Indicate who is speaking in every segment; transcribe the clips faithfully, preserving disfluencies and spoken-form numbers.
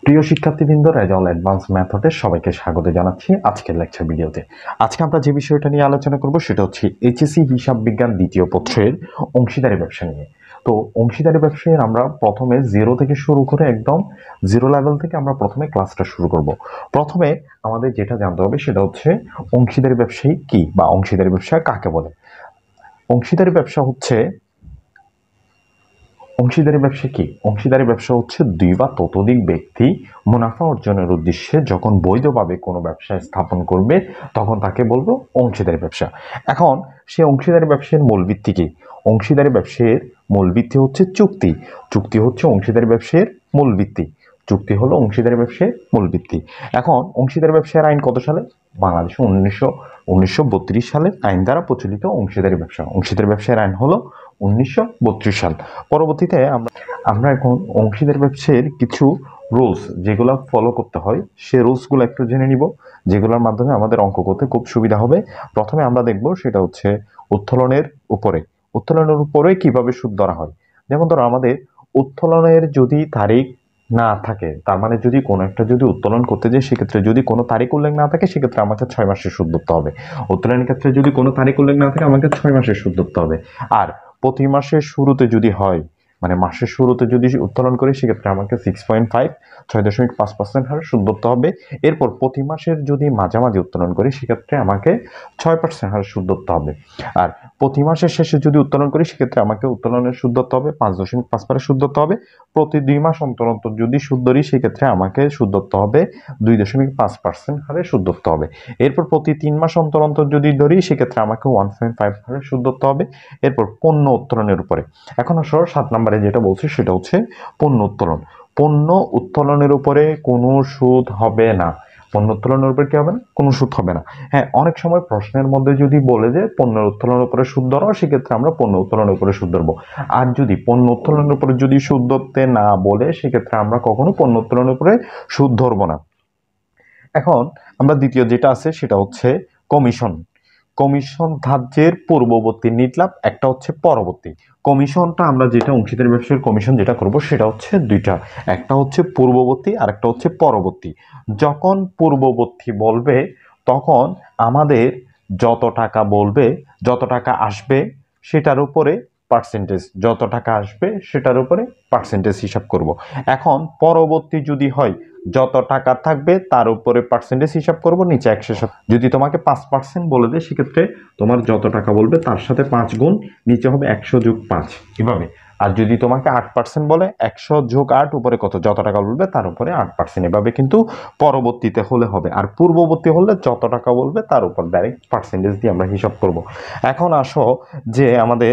Speaker 1: প্রিয় শিক্ষার্থীবৃন্দ, result advance মেথডে সবাইকে স্বাগত জানাচ্ছি আজকের লেকচার ভিডিওতে। আজকে আমরা যে বিষয়টা নিয়ে আলোচনা করব সেটা হচ্ছে এইচএসসি হিসাব বিজ্ঞান দ্বিতীয় পত্রের অংশীদারি ব্যবসা নিয়ে। তো অংশীদারি ব্যবসায় আমরা প্রথমে জিরো থেকে শুরু করে একদম জিরো লেভেল থেকে আমরা প্রথমে ক্লাসটা শুরু করব। প্রথমে আমাদের যেটা জানতে হবে সেটা হচ্ছে অংশীদারি ব্যবসায়ী কি বা অংশীদারি ব্যবসা কাকে বলে। অংশীদারি ব্যবসা হচ্ছে অংশীদারি ব্যবসা কি? অংশীদারি ব্যবসা হচ্ছে দুই বা ততোধিক ব্যক্তি মুনাফা অর্জনের উদ্দেশ্যে যখন বৈধভাবে কোনো ব্যবসা স্থাপন করবে তখন তাকে বলবো অংশীদারি ব্যবসা। এখন সে অংশীদারি ব্যবসার মূল ভিত্তি কি? অংশীদারি ব্যবসার মূল ভিত্তি হচ্ছে চুক্তি। চুক্তি হচ্ছে অংশীদারি ব্যবসার মূল ভিত্তি। চুক্তি হলো অংশীদারি ব্যবসার মূল ভিত্তি। এখন অংশীদারি ব্যবসার আইন কত সালে? বাংলাদেশে উনিশশো উনিশশো বত্রিশ সালের আইন দ্বারা প্রচলিত অংশীদারি ব্যবসা। অংশীদারি ব্যবসার আইন হলো উনিশশো বত্রিশ সাল। পরবর্তীতে আমরা আমরা এখন অংশীদারি ব্যবসার কিছু রুলস যেগুলো ফলো করতে হয় সে রুলসগুলো একটু জেনে নিব, যেগুলোর মাধ্যমে আমাদের অঙ্ক করতে খুব সুবিধা হবে। প্রথমে আমরা দেখব সেটা হচ্ছে উত্তোলনের উপরে। উত্তোলনের উপরে কিভাবে সুদ ধরা হয়। যেমন ধরো আমাদের উত্তোলনের যদি তারিখ না থাকে, তার মানে যদি কোনো একটা যদি উত্তোলন করতে যাই সেক্ষেত্রে যদি কোনো তারিখ উল্লেখ না থাকে সেক্ষেত্রে আমাকে ছয় মাসের সুদ ধরতে হবে। উত্তোলনের ক্ষেত্রে যদি কোনো তারিখ উল্লেখ না থাকে আমাকে ছয় মাসের সুদ ধরতে হবে। আর প্রতি মাসের শুরুতে যদি হয়, মানে মাসের শুরুতে যদি উত্তোলন করি সেক্ষেত্রে আমাকে সিক্স পয়েন্ট ফাইভ ছয় দশমিক পাঁচ পার্সেন্ট হারে সুদ ধরতে হবে। এরপর প্রতি মাসের যদি মাঝামাঝি উত্তোলন করি সেক্ষেত্রে আমাকে ছয় পার্সেন্ট হারে সুদ ধরতে হবে। আর প্রতি মাসের শেষে যদি উত্তোলন করি সেক্ষেত্রে আমাকে উত্তোলনের সুদ ধরতে হবে পাঁচ দশমিক পাঁচ পারে সুদ ধরতে হবে। প্রতি দুই মাস অন্তর অন্তর যদি সুদ ধরি সেক্ষেত্রে আমাকে সুদ ধরতে হবে দুই দশমিক পাঁচ পার্সেন্ট হারে সুদ ধরতে হবে। এরপর প্রতি তিন মাস অন্তর অন্তর যদি ধরি সেক্ষেত্রে আমাকে ওয়ান পয়েন্ট ফাইভ হারে সুদ ধরতে হবে। এরপর পণ্য উত্তোলনের উপরে এখন আসলে সাত নম্বরে যেটা বলছি সেটা হচ্ছে পণ্য উত্তোলন। পণ্য উত্তোলনের উপরে কোনো সুদ হবে না। পণ্য উত্তোলনের উপরে কি হবে না? কোনো সুদ হবে না। হ্যাঁ, অনেক সময় প্রশ্নের মধ্যে যদি বলে যে পণ্য উত্তোলনের উপরে সুদ ধরো সেক্ষেত্রে আমরা পণ্য উত্তোলনের উপরে সুদ ধরবো। আর যদি পণ্য উত্তোলনের উপরে যদি সুদ ধরতে না বলে সেক্ষেত্রে আমরা কখনো পণ্য উত্তোলনের উপরে সুদ ধরবো না। এখন আমরা দ্বিতীয় যেটা আছে সেটা হচ্ছে কমিশন। কমিশন ধার্যের পূর্ববর্তী নিটলাভ, একটা হচ্ছে পরবর্তী। কমিশনটা আমরা যেটা অংশীদারি ব্যবসার কমিশন যেটা করব সেটা হচ্ছে দুইটা, একটা হচ্ছে পূর্ববর্তী আর একটা হচ্ছে পরবর্তী। যখন পূর্ববর্তী বলবে তখন আমাদের যত টাকা বলবে, যত টাকা আসবে সেটার উপরে পার্সেন্টেজ, যত টাকা আসবে সেটার উপরে পার্সেন্টেজ হিসাব করব। এখন পরবর্তী যদি হয় যত টাকা থাকবে তার উপরে পার্সেন্টেজ হিসাব করব, নিচে একশো সাত। যদি তোমাকে পাঁচ পার্সেন্ট বলে দেয় সেক্ষেত্রে তোমার যত টাকা বলবে তার সাথে পাঁচ গুণ, নিচে হবে একশো যোগ পাঁচ এভাবে। আর যদি তোমাকে আট পার্সেন্ট বলে একশো যোগ আট উপরে কত, যত টাকা বলবে তার উপরে আট পার্সেন্ট এভাবে কিন্তু পরবর্তীতে হলে হবে। আর পূর্ববর্তী হলে যত টাকা বলবে তার উপর ডাইরেক্ট পার্সেন্টেজ দিয়ে আমরা হিসাব করব। এখন আসো যে আমাদের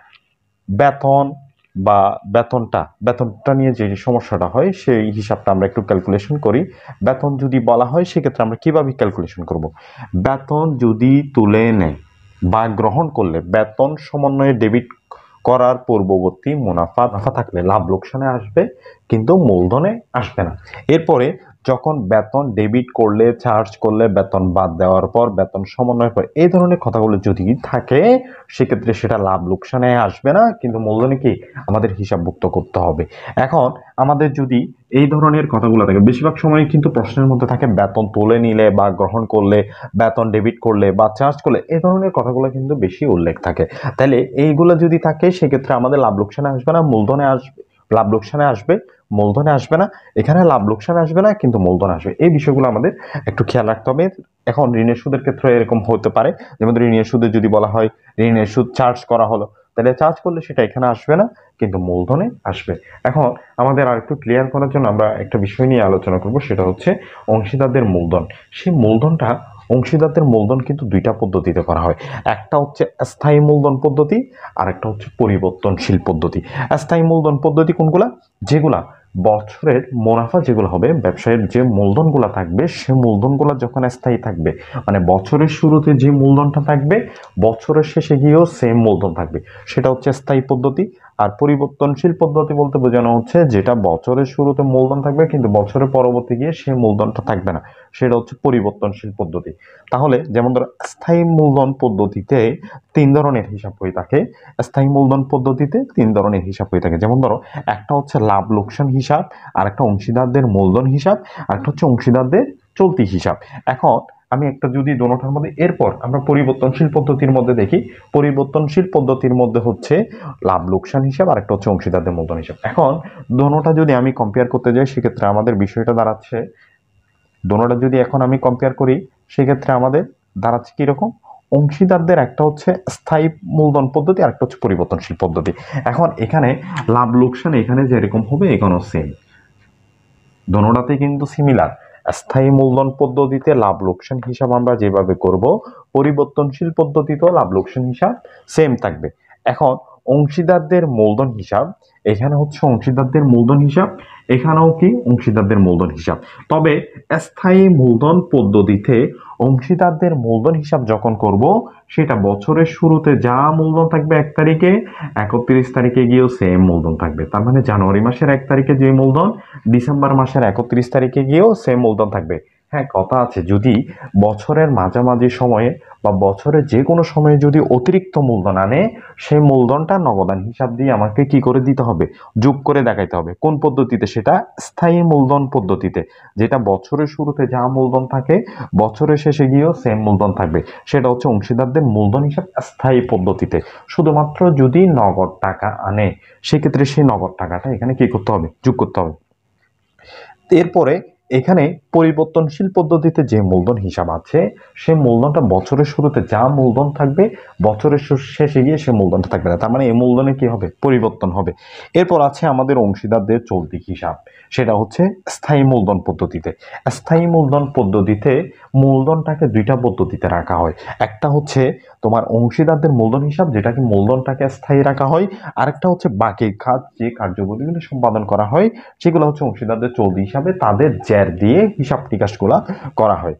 Speaker 1: বেতন বা বেতনটা বেতনটা নিয়ে যে সমস্যাটা হয় সেই হিসাবটা আমরা একটু ক্যালকুলেশন করি। বেতন যদি বলা হয় সেক্ষেত্রে আমরা কিভাবে ক্যালকুলেশন করব। বেতন যদি তুলে নেয় বা গ্রহণ করলে বেতন সমন্বয়ে ডেবিট করার পূর্ববর্তী মুনাফা মুনাফা থাকলে লাভ লোকসানে আসবে কিন্তু মূলধনে আসবে না। এরপরে যখন বেতন ডেবিট করলে, চার্জ করলে, বেতন বাদ দেওয়ার পর, বেতন সমন্বয়ের পর, এই ধরনের কথাগুলো যদি থাকে সেক্ষেত্রে সেটা লাভ লোকসানে আসবে না কিন্তু মূলধনে কি আমাদের হিসাবভুক্ত করতে হবে। এখন আমাদের যদি এই ধরনের কথাগুলো থাকে, বেশিরভাগ সময় কিন্তু প্রশ্নের মধ্যে থাকে বেতন তুলে নিলে বা গ্রহণ করলে, বেতন ডেবিট করলে বা চার্জ করলে, এই ধরনের কথাগুলো কিন্তু বেশি উল্লেখ থাকে। তাহলে এইগুলো যদি থাকে সেক্ষেত্রে আমাদের লাভ লোকসানে আসবে না, মূলধনে আসবে। লাভ লোকসানে আসবে, মূলধনে আসবে না। এখানে লাভ লোকসানে আসবে না কিন্তু মূলধন আসবে। এই বিষয়গুলো আমাদের একটু খেয়াল রাখতে হবে। এখন ঋণের সুদের ক্ষেত্রে এরকম হতে পারে, যেমন ঋণের সুদে যদি বলা হয় ঋণের সুদ চার্জ করা হলো, তাহলে চার্জ করলে সেটা এখানে আসবে না কিন্তু মূলধনে আসবে। এখন আমাদের আর একটু ক্লিয়ার করার জন্য আমরা একটা বিষয় নিয়ে আলোচনা করব, সেটা হচ্ছে অংশীদারদের মূলধন। সেই মূলধনটা অংশীদারদের মূলধন কিন্তু দুইটা পদ্ধতিতে করা হয়। একটা হচ্ছে স্থায়ী মূলধন পদ্ধতি আর একটা হচ্ছে পরিবর্তনশীল পদ্ধতি। স্থায়ী মূলধন পদ্ধতি কোনগুলা? যেগুলা বছরের মুনাফা যেগুলো হবে, ব্যবসায়ের যে মূলধনগুলো থাকবে সে মূলধনগুলো যখন স্থায়ী থাকবে, মানে বছরের শুরুতে যে মূলধনটা থাকবে বছরের শেষে গিয়েও সেম মূলধন থাকবে, সেটা হচ্ছে স্থায়ী পদ্ধতি। আর পরিবর্তনশীল পদ্ধতি বলতে বোঝানো হচ্ছে যেটা বছরের শুরুতে মূলধন থাকবে কিন্তু বছরের পরবর্তী গিয়ে সে মূলধনটা থাকবে না, সেটা হচ্ছে পরিবর্তনশীল পদ্ধতি। তাহলে যেমন ধরো স্থায়ী মূলধন পদ্ধতিতে তিন ধরনের হিসাব হয়ে থাকে। স্থায়ী মূলধন পদ্ধতিতে তিন ধরনের হিসাব হয়ে থাকে। যেমন ধরো একটা হচ্ছে লাভ লোকসান হিসাব হিসাব, আর একটা অংশীদারদের মূলধন হিসাব, আর একটা হচ্ছে অংশীদারদের চলতি হিসাব। এখন আমি একটা যদি দোনোটার মধ্যে, এরপর আমরা পরিবর্তনশীল পদ্ধতির মধ্যে দেখি। পরিবর্তনশীল পদ্ধতির মধ্যে হচ্ছে লাভ লোকসান হিসাব, আর একটা হচ্ছে অংশীদারদের মূলধন হিসাব। এখন দোনোটা যদি আমি কম্পেয়ার করতে যাই সেক্ষেত্রে আমাদের বিষয়টা দাঁড়াচ্ছে, দোনোটা যদি এখন আমি কম্পেয়ার করি সেক্ষেত্রে আমাদের দাঁড়াচ্ছে কিরকম, অংশীদারদের একটা হচ্ছে স্থায়ী মূলধন পদ্ধতি, আর একটা হচ্ছে পরিবর্তনশীল পদ্ধতি। এখন এখানে লাভ লোকসান এখানে যেরকম হবে এখানেও সেম, দোনোটাতে কিন্তু সিমিলার। স্থায়ী মূলধন পদ্ধতিতে লাভ লোকসান হিসাব আমরা যেভাবে করব, পরিবর্তনশীল পদ্ধতিতেও লাভ লোকসান হিসাব সেম থাকবে। এখন অংশীদারদের মূলধন হিসাব, এখানে হচ্ছে অংশীদারদের মূলধন হিসাব, এখানেও কি অংশীদারদের মূলধন হিসাব। তবে স্থায়ী মূলধন পদ্ধতিতে অংশীদারদের মূলধন হিসাব যখন করব, সেটা বছরের শুরুতে যা মূলধন থাকবে এক তারিখে, একত্রিশ তারিখে গিয়েও সেম মূলধন থাকবে। তার মানে জানুয়ারি মাসের এক তারিখে যে মূলধন, ডিসেম্বর মাসের একত্রিশ তারিখে গিয়েও সেম মূলধন থাকবে। হ্যাঁ, কথা আছে, যদি বছরের মাঝামাঝি সময়ে বা বছরের যে কোনো সময়ে যদি অতিরিক্ত মূলধন আনে, সেই মূলধনটা নগদান হিসাব দিয়ে আমাকে কি করে দিতে হবে, যোগ করে দেখাইতে হবে। কোন পদ্ধতিতে? সেটা স্থায়ী মূলধন পদ্ধতিতে, যেটা বছরের শুরুতে যা মূলধন থাকে বছরের শেষে গিয়েও সেম মূলধন থাকবে। সেটা হচ্ছে অংশীদারদের মূলধন হিসাব স্থায়ী পদ্ধতিতে। শুধুমাত্র যদি নগদ টাকা আনে সেক্ষেত্রে সেই নগদ টাকাটা এখানে কি করতে হবে, যোগ করতে হবে। এরপরে এখানে পরিবর্তনশীল পদ্ধতিতে যে মূলধন হিসাব আছে, সে মূলধনটা বছরের শুরুতে যা মূলধন থাকবে বছরের শেষে গিয়ে সে মূলধনটা থাকবে না। তার মানে এই মূলধনে কি হবে, পরিবর্তন হবে। এরপর আছে আমাদের অংশীদারদের চলতি হিসাব, সেটা হচ্ছে স্থায়ী মূলধন পদ্ধতিতে। স্থায়ী মূলধন পদ্ধতিতে মূলধনটাকে দুইটা পদ্ধতিতে রাখা হয়। একটা হচ্ছে তোমার অংশীদারদের মূলধন হিসাব, যেটাকে মূলধনটাকে স্থায়ী রাখা হয়। আরেকটা হচ্ছে বাকি খাত যে কার্যবলীগুলো সম্পাদন করা হয় সেগুলো হচ্ছে অংশীদারদের চলতি হিসাবে, তাদের জের দিয়ে হিসাব নিকাশগুলা করা হয়।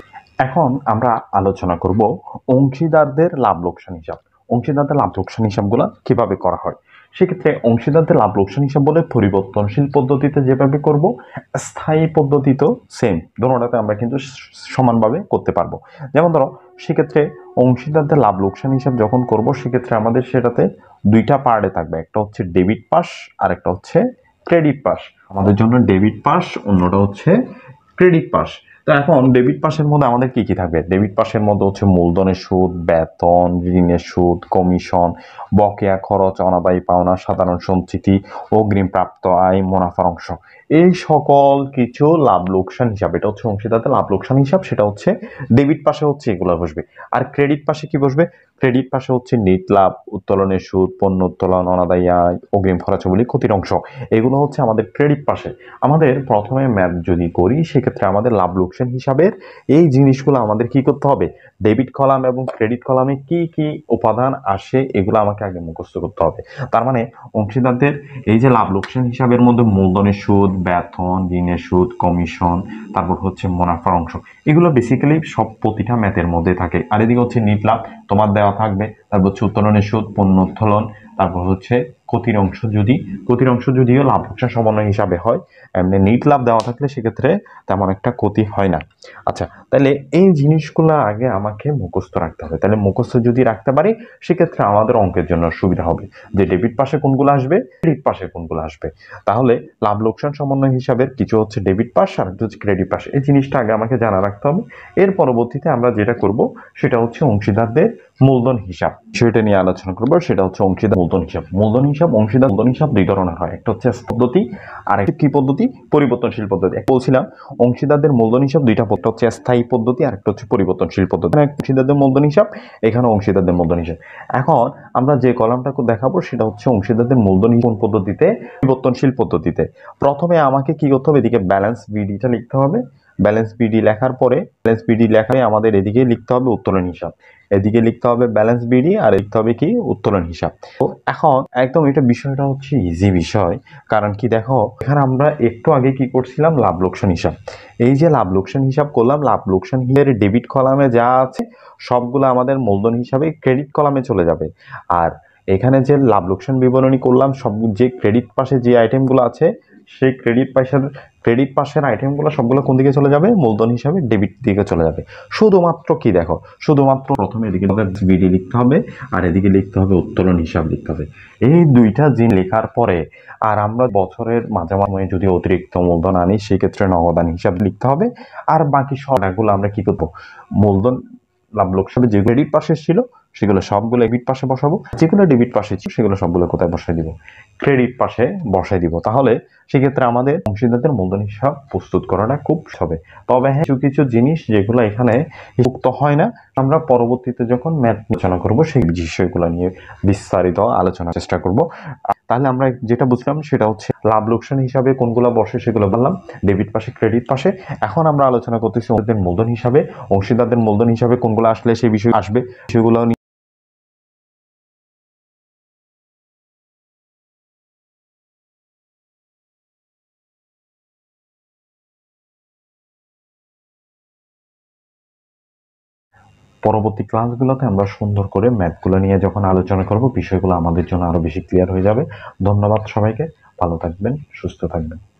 Speaker 1: এখন আমরা আলোচনা করব অংশীদারদের লাভ লোকসান হিসাব। অংশীদারদের লাভ লোকসান হিসাবগুলা কিভাবে করা হয়। সেক্ষেত্রে অংশীদারদের লাভ লোকসান হিসাব বলে পরিবর্তনশীল পদ্ধতিতে যেভাবে করব, স্থায়ী পদ্ধতিতেও সেম, দুটোটাতে আমরা কিন্তু সমানভাবে করতে পারবো। যেমন ধরো, সেক্ষেত্রে অংশীদারদের লাভ লোকসান হিসাব যখন করব সেক্ষেত্রে আমাদের সেটাতে দুইটা পার্টে থাকবে, একটা হচ্ছে ডেবিট পাস আর একটা হচ্ছে ক্রেডিট পাস। আমাদের জন্য ডেবিট পাস, অন্যটা হচ্ছে ক্রেডিট পাস। তো এখন ডেবিট পাসের মধ্যে আমাদের কি কি থাকবে? ডেবিট পাসের মধ্যে হচ্ছে মূলধনের সুদ, বেতন, ঋণের সুদ, কমিশন, বকেয়া খরচ, অনাদায়ী পাওনা, সাধারণ সঞ্চিতি, অগ্রিম প্রাপ্ত আয়, মুনাফার অংশ, এই সকল কিছু লাভ লোকসান হিসাব। এটা হচ্ছে অংশীদারদের লাভ লোকসান হিসাব, সেটা হচ্ছে ডেবিট পাশে হচ্ছে এগুলো বসবে। আর ক্রেডিট পাশে কি বসবে? ক্রেডিট পাশে হচ্ছে নিট লাভ, উত্তোলনের সুদ, পণ্য উত্তোলন, অনাদায়ী আয়, অগ্রিম খরচাবলী, ক্ষতির অংশ, এগুলো হচ্ছে আমাদের ক্রেডিট পাশে। আমাদের প্রথমে ম্যাথ যদি করি সেক্ষেত্রে আমাদের লাভ লোকসান হিসাবের এই জিনিসগুলো আমাদের কি করতে হবে, ডেবিট কলাম এবং ক্রেডিট কলামে কি কি উপাদান আসে এগুলো আমাকে আগে মুখস্থ করতে হবে। তার মানে অংশীদারদের এই যে লাভ লোকসান হিসাবের মধ্যে মূলধনের সুদ, বেতন, ঋণের সুদ, কমিশন, তারপর হচ্ছে মুনাফার অংশ, এগুলো বেসিক্যালি সব প্রতিটা ম্যাথের মধ্যে থাকে। আর এদিকে হচ্ছে নিট লাভ তোমার দেওয়া থাকবে, তারপর হচ্ছে উত্তোলনের সুদ, পণ্য উত্তোলন, তারপর হচ্ছে ক্ষতির অংশ। যদি ক্ষতির অংশ যদিও লাভ লোকসান সমন্বয় হিসাবে হয়, এমনি নিট লাভ দেওয়া থাকলে সেক্ষেত্রে তেমন একটা ক্ষতি হয় না। আচ্ছা, তাহলে এই জিনিসগুলো আগে আমাকে মুখস্থ রাখতে হবে। তাহলে মুখস্থ যদি রাখতে পারি সেক্ষেত্রে আমাদের অঙ্কের জন্য সুবিধা হবে যে ডেবিট পাশে কোনগুলো আসবে, ক্রেডিট পাশে কোনগুলো আসবে। তাহলে লাভ লোকসান সমন্বয় হিসাবের কিছু হচ্ছে ডেবিট পাশ আর হচ্ছে ক্রেডিট পাশ, এই জিনিসটা আগে আমাকে জানা রাখতে হবে। এর পরবর্তীতে আমরা যেটা করব সেটা হচ্ছে অংশীদারদের মূলধন হিসাব, সেটা নিয়ে আলোচনা করবো। সেটা হচ্ছে অংশীদার মূলধন হিসাব। মূলধন হিসাব, অংশীদার মূলধন হিসাব দুই ধরনের হয়, একটা হচ্ছে পদ্ধতি আর একটা কি পদ্ধতি, পরিবর্তনশীল পদ্ধতি। বলছিলাম অংশীদারদের মূলধন হিসাব দুইটা, একটা হচ্ছে স্থায়ী পদ্ধতি আর একটা হচ্ছে পরিবর্তনশীল পদ্ধতি। অংশীদারদের মূলধন হিসাব, এখানে অংশীদারদের মূলধন হিসাব। এখন আমরা যে কলামটাকে দেখাবো সেটা হচ্ছে অংশীদারদের মূলধন কোন পদ্ধতিতে, পরিবর্তনশীল পদ্ধতিতে। প্রথমে আমাকে কি করতে হবে, এদিকে ব্যালেন্স বিডিটা লিখতে হবে। ব্যালেন্স বিডি লেখার পরে ব্যালেন্স বিডি লেখায় আমাদের এদিকে লিখতে হবে উত্তোলন হিসাব, এদিকে লিখতে হবে ব্যালেন্স বিডি আর লিখতে হবে কি উত্তোলন হিসাব। তো এখন একদম এটা বিষয়টা হচ্ছে ইজি বিষয়, কারণ কি দেখো এখানে আমরা একটু আগে কি করছিলাম, লাভ লোকসান হিসাব। এই যে লাভ লোকসান হিসাব করলাম, লাভ লোকসান হিসাবের ডেবিট কলামে যা আছে সবগুলো আমাদের মূলধন হিসাবে ক্রেডিট কলামে চলে যাবে। আর এখানে যে লাভ লোকসান বিবরণী করলাম, সব যে ক্রেডিট পাশে যে আইটেমগুলো আছে সেই ক্রেডিট পাশের ক্রেডিট পাশের আইটেমগুলো সবগুলো কোন দিকে চলে যাবে? মূলধন হিসাবে ডেবিট দিকে চলে যাবে। শুধুমাত্র কি দেখো, শুধুমাত্র প্রথমে এদিকে বিডি লিখতে হবে আর এদিকে লিখতে হবে উত্তোলন হিসাব লিখতে হবে। এই দুইটা জিনিস লেখার পরে আর আমরা বছরের মাঝামাঝি যদি অতিরিক্ত মূলধন আনি সেক্ষেত্রে নগদান হিসাব লিখতে হবে। আর বাকি সবগুলো আমরা কি করবো? মূলধন লাভ লোকসানে যে ক্রেডিট পাশে ছিল সেগুলো সবগুলো ডেবিট পাশে বসাবো, যেগুলো ডেবিট পাশে ছিল সেগুলো সবগুলো কোথায় বসাই দিব? ক্রেডিট পাশে বসাই দিব। তাহলে সেক্ষেত্রে আমাদের অংশীদারদের মূলধন হিসাব প্রস্তুত করাটা খুব হবে। তবে হ্যাঁ, কিছু কিছু জিনিস যেগুলো এখানে যুক্ত হয় না, আমরা পরবর্তীতে যখন ম্যাথ আলোচনা করব সেই বিষয়গুলো নিয়ে বিস্তারিত আলোচনার চেষ্টা করব। তাহলে আমরা যেটা বুঝলাম সেটা হচ্ছে লাভ লোকসান হিসাবে কোনগুলো বসে সেগুলো বললাম, ডেবিট পাশে ক্রেডিট পাশে। এখন আমরা আলোচনা করতেছি ওদের মূলধন হিসাবে, অংশীদারদের মূলধন হিসাবে কোনগুলো আসলে সেই বিষয় আসবে সেগুলো নিয়ে। পরবর্তী ক্লাসগুলোতে আমরা সুন্দর করে ম্যাথগুলো নিয়ে যখন আলোচনা করব বিষয়গুলো আমাদের জন্য আরো বেশি ক্লিয়ার হয়ে যাবে। ধন্যবাদ সবাইকে, ভালো থাকবেন, সুস্থ থাকবেন।